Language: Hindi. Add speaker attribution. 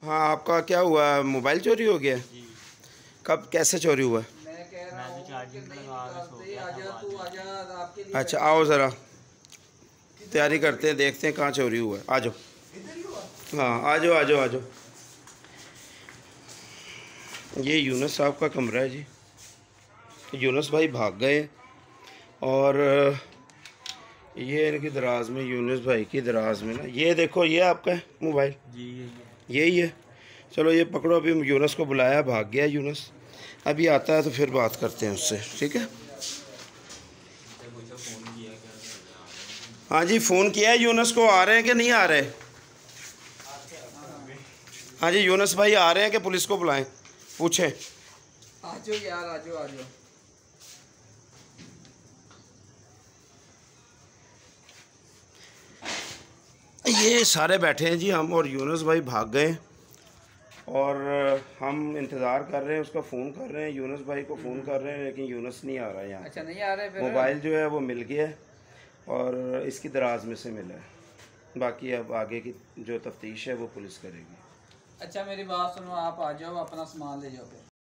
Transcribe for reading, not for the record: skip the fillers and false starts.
Speaker 1: हाँ, आपका क्या हुआ, मोबाइल चोरी हो गया? कब, कैसे चोरी हुआ? अच्छा, आओ ज़रा तैयारी करते हैं, देखते हैं कहाँ चोरी हुआ है। आ जाओ। हाँ, आ जाओ आ जाओ आ जाओ। ये यूनुस साहब का कमरा है जी। यूनुस भाई भाग गए और ये इनकी दराज में, यूनुस भाई की दराज में ना, ये देखो, ये आपका है मोबाइल जी, यही है। चलो ये पकड़ो, अभी यूनुस को बुलाया, भाग गया यूनुस, अभी आता है तो फिर बात करते हैं उससे, ठीक है? हाँ जी, फ़ोन किया है यूनुस को, आ रहे हैं कि नहीं आ रहे? हाँ जी, यूनुस भाई आ रहे हैं कि पुलिस को बुलाएं, पूछें।
Speaker 2: आ जाओ यार, आ जाओ आ जाओ।
Speaker 1: ये सारे बैठे हैं जी, हम और यूनुस भाई भाग गए और हम इंतज़ार कर रहे हैं, उसका फ़ोन कर रहे हैं, यूनुस भाई को फ़ोन कर रहे हैं, लेकिन यूनुस नहीं आ रहा है यहाँ।
Speaker 2: अच्छा, नहीं आ रहे फिर?
Speaker 1: मोबाइल जो है वो मिल गया है और इसकी दराज में से मिला है। बाकी अब आगे की जो तफ्तीश है वो पुलिस करेगी।
Speaker 2: अच्छा मेरी बात सुनो, आप आ जाओ, अपना सामान ले जाओ फिर।